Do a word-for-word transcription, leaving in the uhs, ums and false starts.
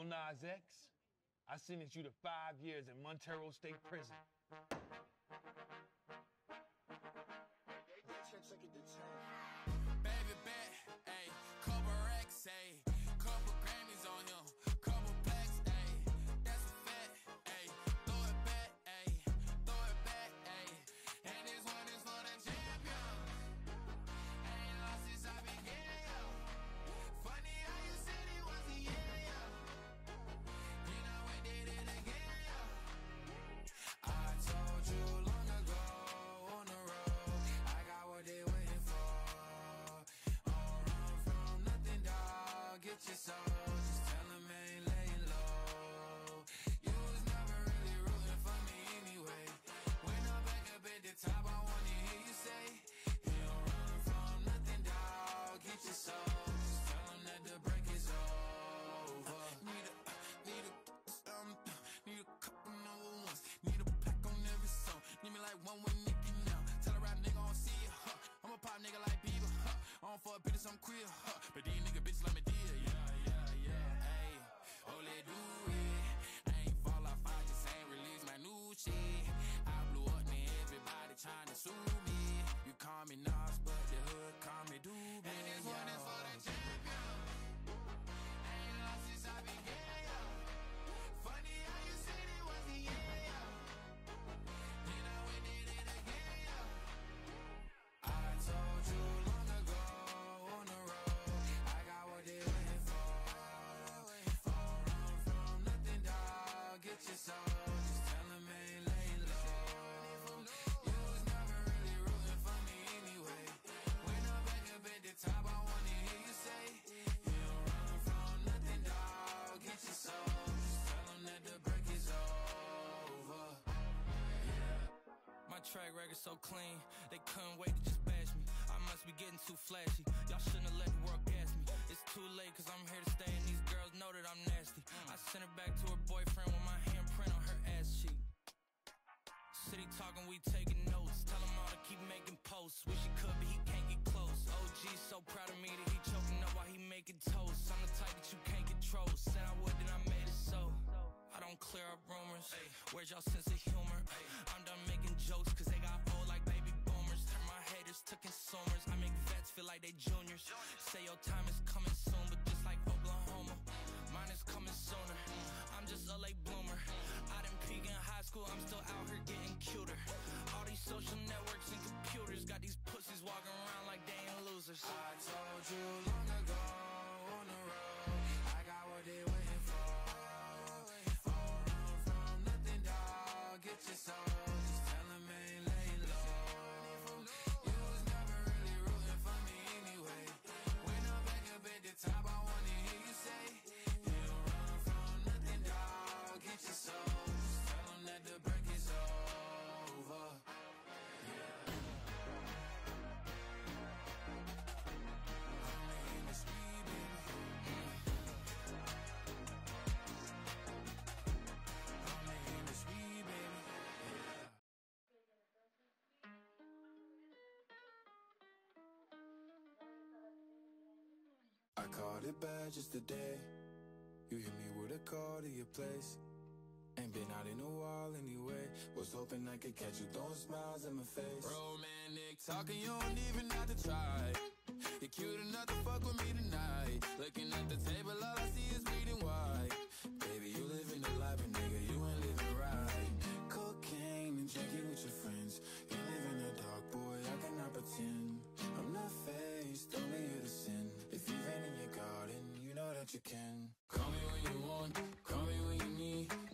Nas X, I sentenced you to five years in Montero State Prison. Baby bet, ayy, couple racks, ayy, couple Grammys on him, couple plaques, ayy, that's a fact, ayy, throw it back, ayy, throw it back, ayy, and this one is for the champion. Ain't lost since I began, yo. Funny how you said it was a year, yo. You know we did it again, yo. I told you long ago on the road, I got what they waiting for. Get your soul, just tell them I ain't laying low. You was never really rooting for me anyway. When I'm back up at the top, I wanna hear you say, you don't run from nothing, dawg. Get your soul, just tell them that the break is over. Need a, need a, um, need a couple number ones. Need a pack on every song. Need me like one with Nicky now. Tell a rap nigga I don't see it, huh. I'm a pop nigga like Bieber, huh. I don't fuck bitches, I'm queer, huh. But these nigga bitches like me deal, yeah, yeah, yeah, ayy. Oh, let do it. I ain't fall off, I just ain't release my new shit. I blew up, man, everybody tryna sue me. You call me Nas, but the hood call me Doobie. And this one is for the champion. Ain't lost since I began, yo. Funny how you said it was the year, yo. You know we did it again, yo. I told you long ago on the road, I got what they waiting for. Don't run from nothing, dawg. Get your soul, just tell them I ain't laying low. You was never really rooting for me anyway. When I'm back up at the top, I wanna hear you say, you don't run from nothing, dawg. Get your soul, just tell them that the break is over. My track record so clean, they couldn't wait to just bash me. I must be getting too flashy, y'all shouldn't have let the world gas me. It's too late cause I'm here to stay and these girls know that I'm nasty. I sent her back to her boyfriend with my handprint on her ass cheek. City talking, we taking notes. Tell him all to keep making posts. Wish he could, but he can't get close. O G so proud of me that he choking up while he making toast. I'm the type that you can't control. Said I would, then I made it so. I don't clear up rumors. Where's y'all sense of humor? I'm done making jokes cause they got old like baby boomers. Turn my haters to consumers. I make vets feel like they juniors. Say your time is coming soon, but just like Oklahoma, mine is coming sooner. I'm just a late bloomer. I didn't peak in high school, I'm still out here getting cuter. All these social networks and computers got these pussies walking around like they ain't losers. I told you long ago on the road, I got what they waiting for. Don't run from nothing, dawg. Get your soul, just tell them I ain't laying low. You was never really rooting for me anyway. When I'm back up at the top, I wanna hear you say, you don't run from nothing, dawg. Get your soul, just tell them that the break is over. I called it bad just today. You hit me with a call to your place. Ain't been out in a while anyway. Was hoping I could catch you throwing smiles in my face. Romantic talking, you don't even have to try. You're cute enough to fuck with me tonight. Looking at the table, all I see is bleeding white. Baby, you living the life, but nigga, you ain't living right. Cocaine and drinking with your friends. You live in the dark, boy, I cannot pretend. I'm not faced, only you're the sin. If you've been in your garden, you know that you can. Call me when you want, call me when you need.